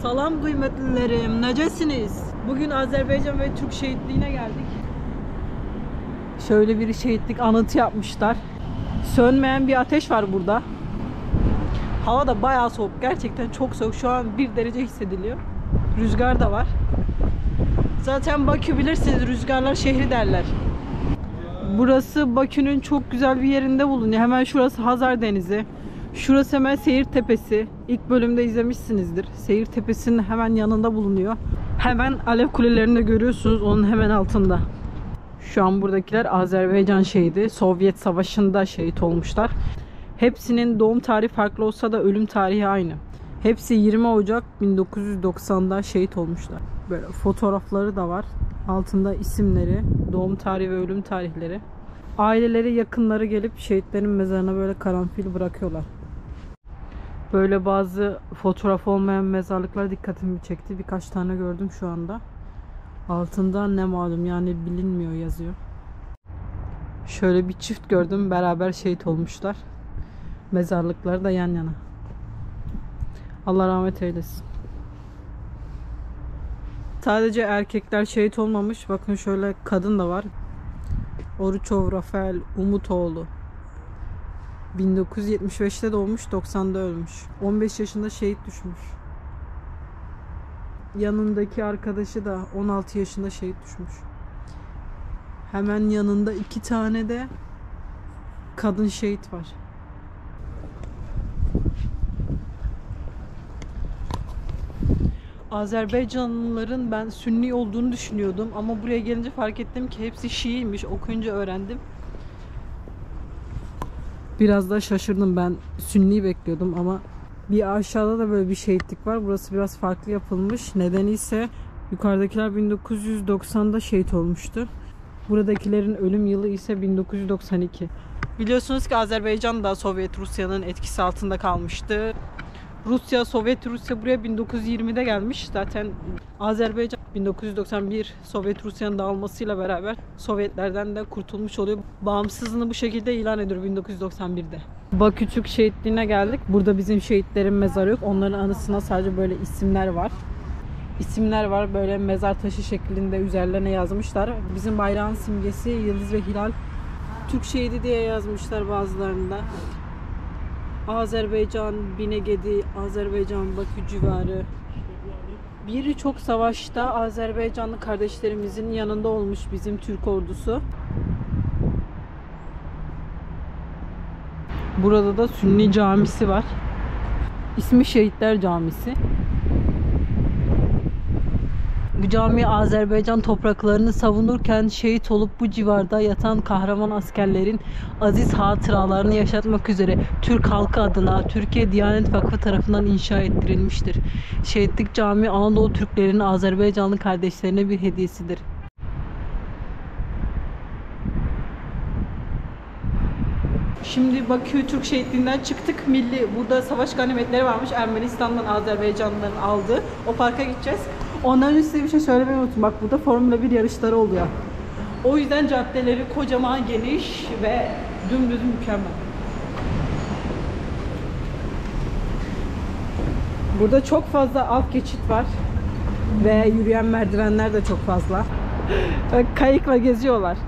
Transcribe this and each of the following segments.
Salam kıymetlilerim, necesiniz? Bugün Azerbaycan ve Türk şehitliğine geldik. Şöyle bir şehitlik anıtı yapmışlar. Sönmeyen bir ateş var burada. Hava da bayağı soğuk, gerçekten çok soğuk. Şu an 1 derece hissediliyor. Rüzgar da var. Zaten Bakü bilirsiniz, rüzgarlar şehri derler. Burası Bakü'nün çok güzel bir yerinde bulunuyor. Hemen şurası Hazar Denizi. Şurası hemen Seyir Tepesi. İlk bölümde izlemişsinizdir. Seyir Tepesi'nin hemen yanında bulunuyor. Hemen Alev Kulelerini de görüyorsunuz, onun hemen altında. Şu an buradakiler Azerbaycan şehidi. Sovyet Savaşı'nda şehit olmuşlar. Hepsinin doğum tarihi farklı olsa da ölüm tarihi aynı. Hepsi 20 Ocak 1990'da şehit olmuşlar. Böyle fotoğrafları da var. Altında isimleri, doğum tarihi ve ölüm tarihleri. Aileleri, yakınları gelip şehitlerin mezarına böyle karanfil bırakıyorlar. Böyle bazı fotoğraf olmayan mezarlıklar dikkatimi çekti. Birkaç tane gördüm şu anda. Altında ne malum, yani bilinmiyor yazıyor. Şöyle bir çift gördüm, beraber şehit olmuşlar. Mezarlıkları da yan yana. Allah rahmet eylesin. Sadece erkekler şehit olmamış. Bakın şöyle kadın da var. Oruçov Rafael Umutoğlu. 1975'te doğmuş, 90'da ölmüş. 15 yaşında şehit düşmüş. Yanındaki arkadaşı da 16 yaşında şehit düşmüş. Hemen yanında 2 tane de kadın şehit var. Azerbaycanlıların ben Sünni olduğunu düşünüyordum ama buraya gelince fark ettim ki hepsi Şiiymiş. Okuyunca öğrendim. Biraz da şaşırdım, ben Sünni bekliyordum ama bir aşağıda da böyle bir şehitlik var. Burası biraz farklı yapılmış. Nedeni ise yukarıdakiler 1990'da şehit olmuştu. Buradakilerin ölüm yılı ise 1992. Biliyorsunuz ki Azerbaycan da Sovyet Rusya'nın etkisi altında kalmıştı. Sovyet Rusya buraya 1920'de gelmiş. Zaten Azerbaycan 1991 Sovyet Rusya'nın dağılmasıyla beraber Sovyetlerden de kurtulmuş oluyor. Bağımsızlığını bu şekilde ilan ediyor 1991'de. Bakü Türk Şehitliği'ne geldik. Burada bizim şehitlerin mezarı yok. Onların anısına sadece böyle isimler var. İsimler var, böyle mezar taşı şeklinde üzerlerine yazmışlar. Bizim bayrağın simgesi yıldız ve hilal. Türk şehidi diye yazmışlar bazılarında. Azerbaycan, Binegedi, Azerbaycan, Bakü civarı. Birçok savaşta Azerbaycanlı kardeşlerimizin yanında olmuş bizim Türk ordusu. Burada da Sünni camisi var. İsmi Şehitler Camisi. Bu cami Azerbaycan topraklarını savunurken şehit olup bu civarda yatan kahraman askerlerin aziz hatıralarını yaşatmak üzere Türk halkı adına Türkiye Diyanet Vakfı tarafından inşa ettirilmiştir. Şehitlik Camii Anadolu Türklerinin Azerbaycanlı kardeşlerine bir hediyesidir. Şimdi Bakü Türk Şehitliği'nden çıktık. Burada savaş ganimetleri varmış. Ermenistan'dan Azerbaycanlıların aldığı. O parka gideceğiz. Ondan önce size bir şey söylemeyi unuttum. Bak, burada Formula 1 yarışları oluyor. O yüzden caddeleri kocaman, geniş ve dümdüz mükemmel. Burada çok fazla alt geçit var. Ve yürüyen merdivenler de çok fazla. Kayıkla geziyorlar.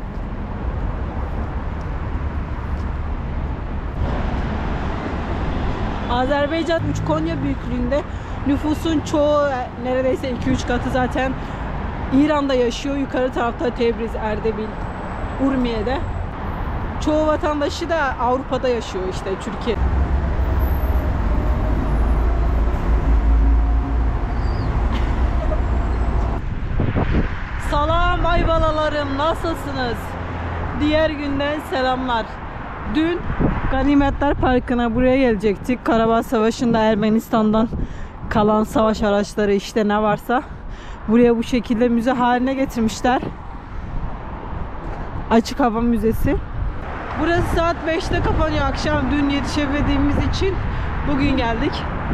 Azerbaycan 3 Konya büyüklüğünde, nüfusun çoğu neredeyse 2-3 katı zaten İran'da yaşıyor. Yukarı tarafta Tebriz, Erdebil, Urmiye'de. Çoğu vatandaşı da Avrupa'da yaşıyor, işte Türkiye. Salam aybalalarım, nasılsınız? Diğer günden selamlar. Dün Ganimetler Parkı'na buraya gelecektik. Karabağ Savaşı'nda Ermenistan'dan kalan savaş araçları, işte ne varsa buraya bu şekilde müze haline getirmişler. Açık hava müzesi. Burası saat 5'te kapanıyor akşam. Dün yetişemediğimiz için bugün geldik.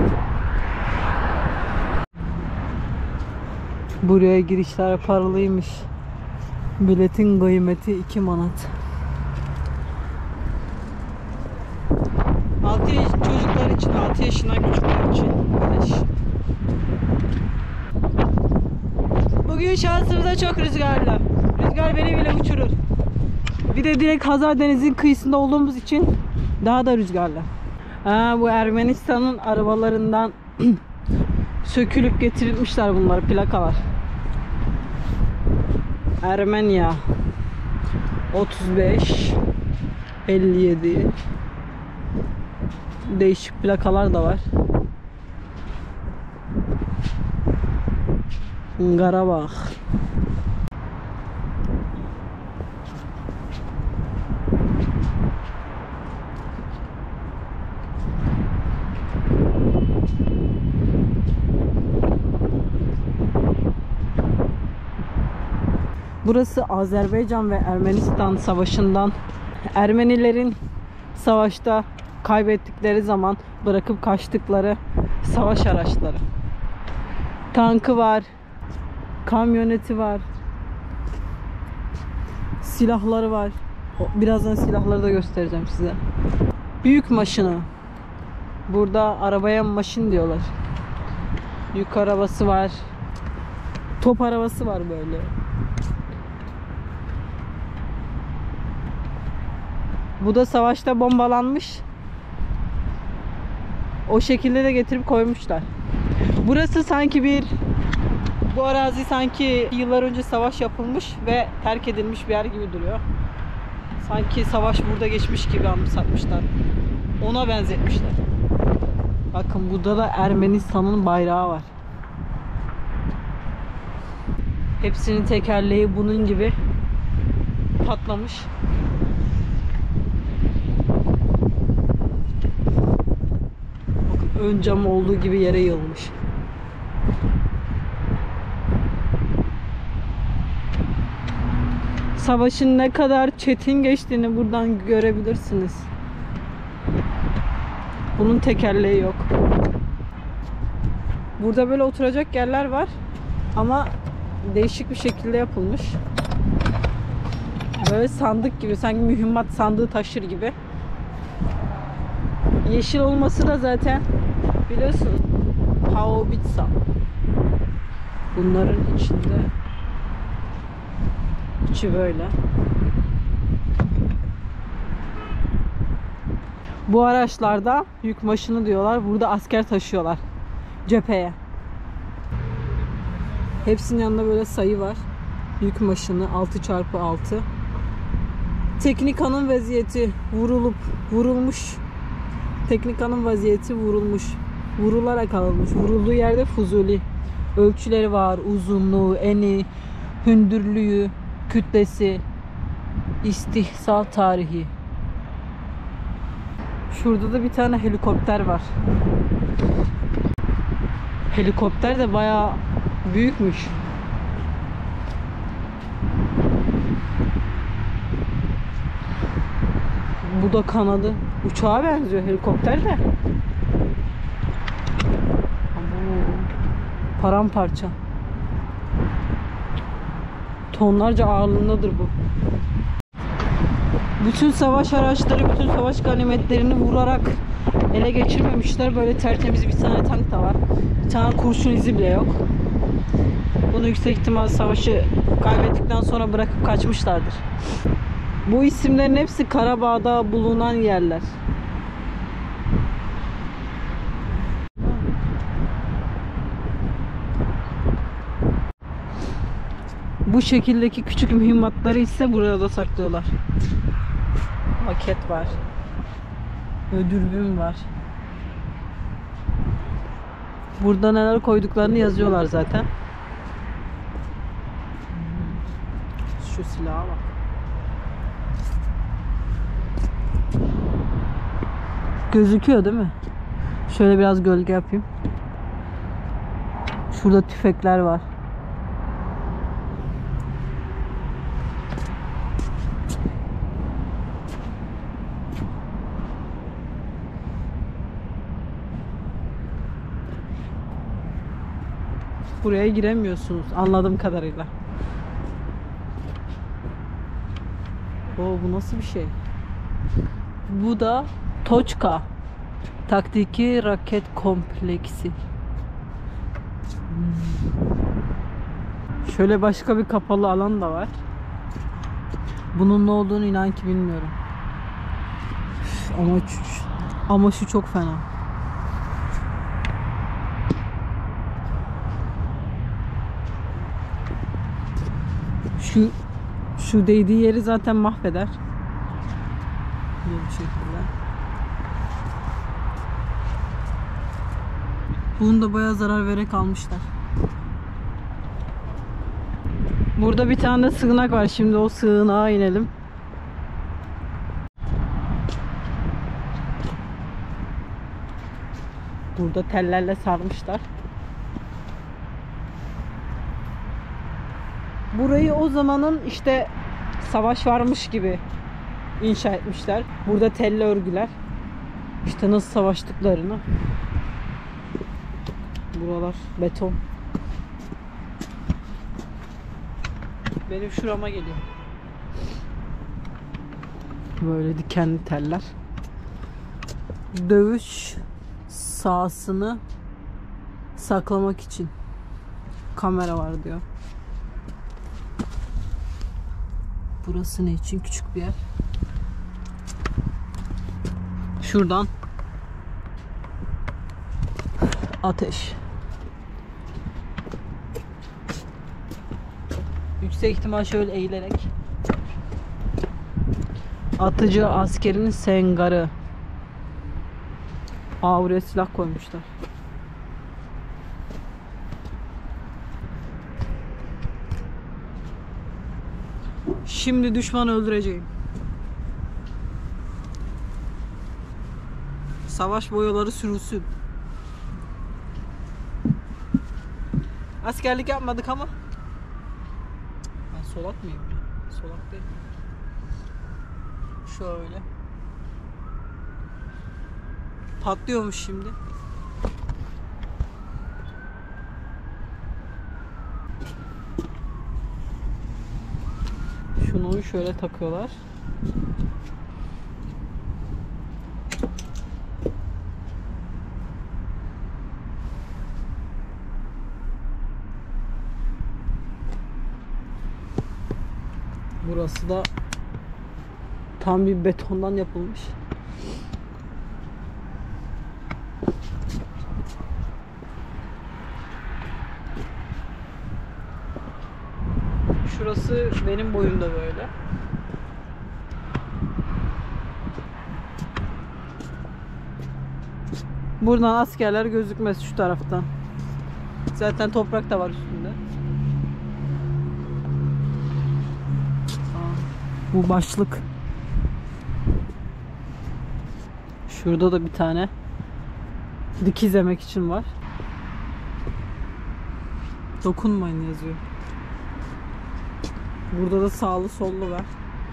Buraya girişler paralıymış. Biletin kıymeti 2 manat. Çocuklar için, 6 yaşından küçükler için beleş. Bugün şansımıza çok rüzgarlı. Rüzgar beni bile uçurur. Bir de direkt Hazar Denizi'nin kıyısında olduğumuz için daha da rüzgarlı. Bu Ermenistan'ın arabalarından sökülüp getirilmişler bunlar, plakalar. Ermenya 35 57 değişik plakalar da var. Karabağ. Burası Azerbaycan ve Ermenistan savaşından Ermenilerin savaşta kaybettikleri zaman bırakıp kaçtıkları savaş araçları. Tankı var, kamyoneti var, silahları var. Birazdan silahları da göstereceğim size. Büyük maşını. Burada arabaya maşin diyorlar. Yük arabası var. Top arabası var böyle. Bu da savaşta bombalanmış. O şekilde de getirip koymuşlar. Burası sanki bu arazi sanki yıllar önce savaş yapılmış ve terk edilmiş bir yer gibi duruyor. Sanki savaş burada geçmiş gibi anımsatmışlar. Ona benzetmişler. Bakın burada da Ermenistan'ın bayrağı var. Hepsinin tekerleği bunun gibi patlamış. Bakın ön cam olduğu gibi yere yığılmış. Savaşın ne kadar çetin geçtiğini buradan görebilirsiniz. Bunun tekerleği yok. Burada böyle oturacak yerler var ama değişik bir şekilde yapılmış. Böyle sandık gibi, sanki mühimmat sandığı taşır gibi. Yeşil olması da zaten biliyorsun haubitsa. Bunların içi böyle. Bu araçlarda yük maşını diyorlar. Burada asker taşıyorlar cepheye. Hepsinin yanında böyle sayı var. Yük maşını 6x6. Teknikanın vaziyeti vurulmuş. Teknikanın vaziyeti vurulmuş. Vurularak alınmış. Vurulduğu yerde Fuzuli. Ölçüleri var. Uzunluğu, eni, hündürlüğü, kütlesi, istihsal tarihi. Şurada da bir tane helikopter var. Helikopter de bayağı büyükmüş. Bu da kanadı. Uçağa benziyor helikopter de. Paramparça. Tonlarca ağırlığındadır bu. Bütün savaş araçları, bütün savaş ganimetlerini vurarak ele geçirmemişler. Böyle tertemiz bir tane tank da var. Bir tane kurşun izi bile yok. Bunu yüksek ihtimal savaşı kaybettikten sonra bırakıp kaçmışlardır. Bu isimlerin hepsi Karabağ'da bulunan yerler. Bu şekildeki küçük mühimmatları ise burada da saklıyorlar. Maket var. Dürbün var. Burada neler koyduklarını yazıyorlar zaten. Şu silaha bak. Gözüküyor değil mi? Şöyle biraz gölge yapayım. Şurada tüfekler var. Buraya giremiyorsunuz anladığım kadarıyla. Bu nasıl bir şey? Bu da Toçka taktiki raket kompleksi. Şöyle başka bir kapalı alan da var. Bunun ne olduğunu inan ki bilmiyorum. Ama şu çok fena. Şu değdiği yeri zaten mahveder. Bu şekilde. Bunu da bayağı zarar vererek almışlar. Burada bir tane de sığınak var. Şimdi o sığınağa inelim. Burada tellerle sarmışlar. Burayı o zamanın işte savaş varmış gibi inşa etmişler. Burada telli örgüler. İşte nasıl savaştıklarını. Buralar beton. Benim şurama geliyor. Böyle dikenli teller. Dövüş sahasını saklamak için kamera var diyor. Burası ne için? Küçük bir yer. Şuradan ateş. Yüksek ihtimal şöyle eğilerek. Atıcı askerin sengarı. Buraya silah koymuşlar. Şimdi düşmanı öldüreceğim. Savaş boyaları sürülsün. Askerlik yapmadık ama. Ben solak mıyım? Solak değil. Şöyle. Patlıyormuş şimdi. Şunu şöyle takıyorlar. Burası da tam bir betondan yapılmış. Şurası benim boyumda böyle. Buradan askerler gözükmez şu taraftan. Zaten toprak da var üstünde. Bu başlık. Şurada da bir tane dikiz emek için var. Dokunmayın yazıyor. Burada da sağlı sollu var.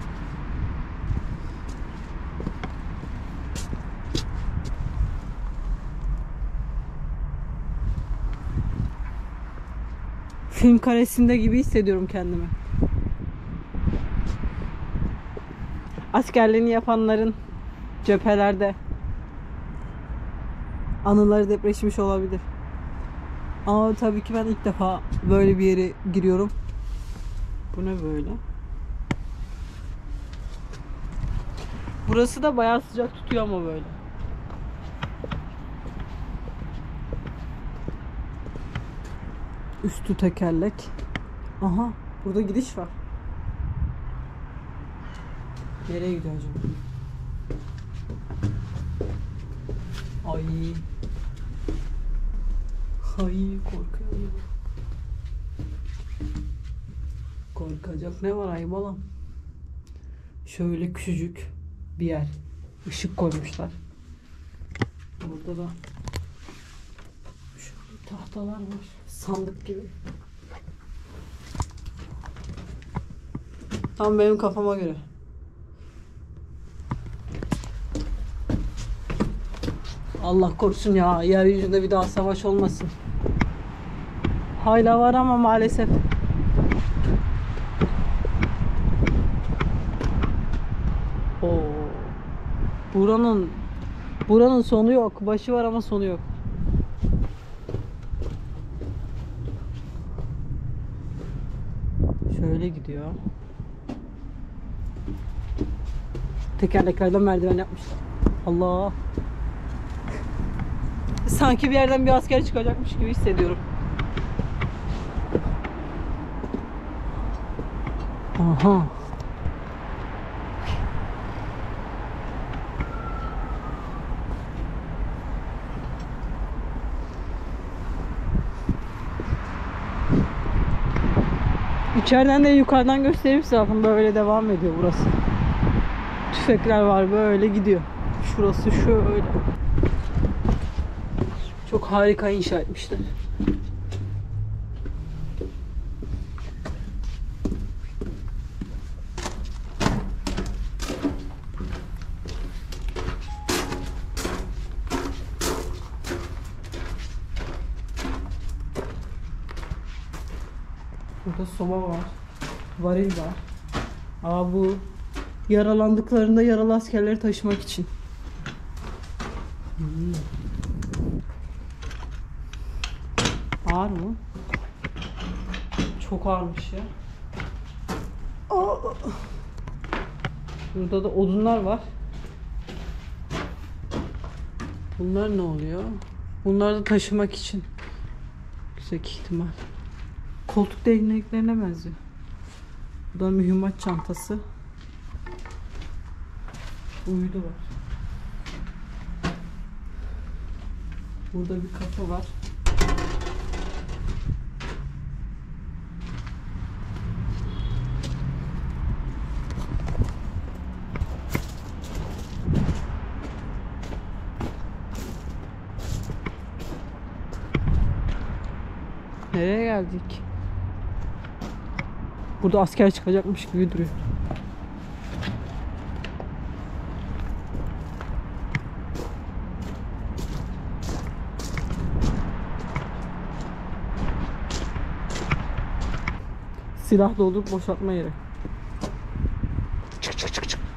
Film karesinde gibi hissediyorum kendimi. Askerliğini yapanların cephelerde anıları depreşmiş olabilir. Ama tabii ki ben ilk defa böyle bir yere giriyorum. Bu ne böyle? Burası da bayağı sıcak tutuyor ama böyle. Üstü tekerlek. Aha, burada gidiş var. Nereye gidiyor acaba? Ay. Ay, korkuyorum. Korkacak ne var ay balam? Şöyle küçücük bir yer. Işık koymuşlar. Burada da şöyle tahtalar var. Sandık gibi. Tam benim kafama göre. Allah korusun ya. Yeryüzünde bir daha savaş olmasın. Hala var ama maalesef. Oo. Buranın sonu yok. Başı var ama sonu yok. böyle gidiyor. Tekerleklerden merdiven yapmışlar. Allah. Sanki bir yerden bir asker çıkacakmış gibi hissediyorum. Aha. İçeriden de yukarıdan göstereyim size. Bakın böyle devam ediyor burası. Tüfekler var, böyle gidiyor. Şurası şöyle. Çok harika inşa etmişler. Burada soba var. Varil var. Aa, bu yaralandıklarında yaralı askerleri taşımak için. Ağır mı? Çok ağırmış ya. Aa. Burada da odunlar var. Bunlar ne oluyor? Bunlar da taşımak için. Yüksek ihtimal. Koltuk değneklerine benziyor. Bu da mühimmat çantası. Uydu var. Burada bir kafa var. Nereye geldik? Burada asker çıkacakmış gibi duruyor. Silah doldurup boşaltma yeri. Çık çık çık çık.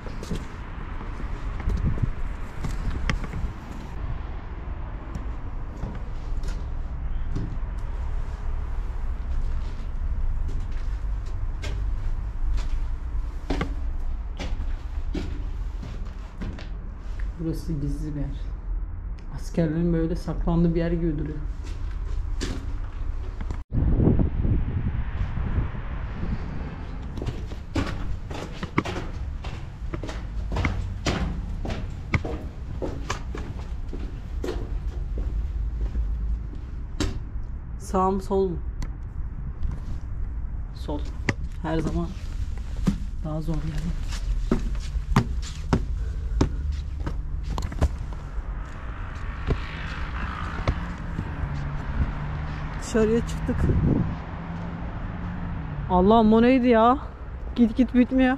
Burası gizli bir yer. Askerlerin böyle saklandığı bir yer gibi duruyor. Sağ mı sol mu? Sol. Her zaman daha zor yani. Dışarıya çıktık. Allah'ım, o neydi ya? Git git bitmiyor.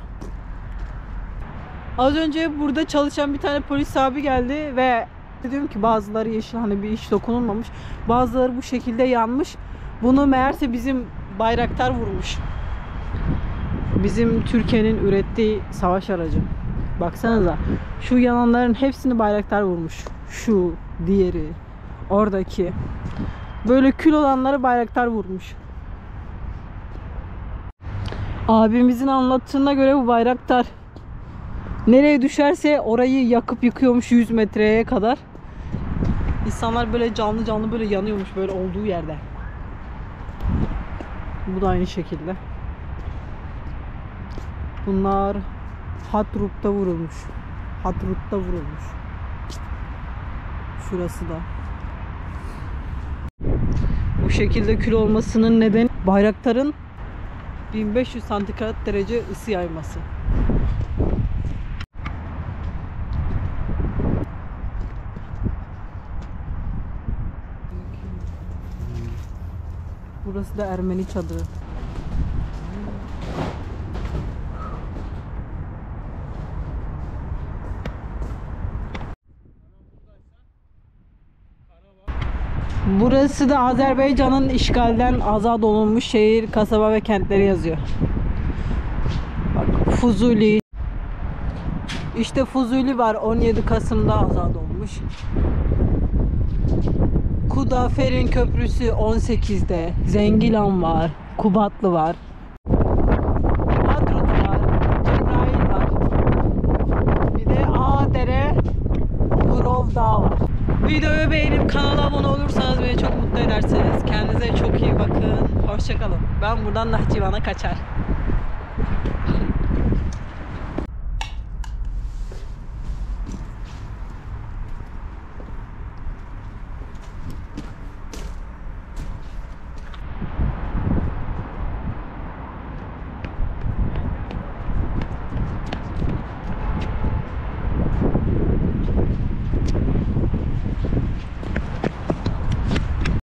Az önce burada çalışan bir tane polis abi geldi ve dedim ki bazıları yeşil, hani bir iş dokunulmamış. Bazıları bu şekilde yanmış. Bunu meğerse bizim Bayraktar vurmuş. Bizim Türkiye'nin ürettiği savaş aracı. Baksanıza. Şu yananların hepsini Bayraktar vurmuş. Şu, diğeri, oradaki. Böyle kül olanları Bayraktar vurmuş. Abimizin anlattığına göre bu Bayraktar nereye düşerse orayı yakıp yıkıyormuş 100 metreye kadar. İnsanlar böyle canlı canlı böyle yanıyormuş böyle olduğu yerde. Bu da aynı şekilde. Bunlar Hadrut'ta vurulmuş. Hadrut'ta vurulmuş. Şurası da. Bu şekilde kül olmasının nedeni Bayraktar'ın 1500 santigrat derece ısı yayması. Burası da Ermeni çadırı. Burası da Azerbaycan'ın işgalden azat olunmuş şehir, kasaba ve kentleri yazıyor. Bak, Fuzuli. İşte Fuzuli var, 17 Kasım'da azat olmuş. Kudaferin Köprüsü 18'de. Zengilan var. Kubatlı var. daha var. Videoyu beğenip kanala abone olursanız beni çok mutlu edersiniz. Kendinize çok iyi bakın. Hoşçakalın. Ben buradan Nahçıvan'a kaçar.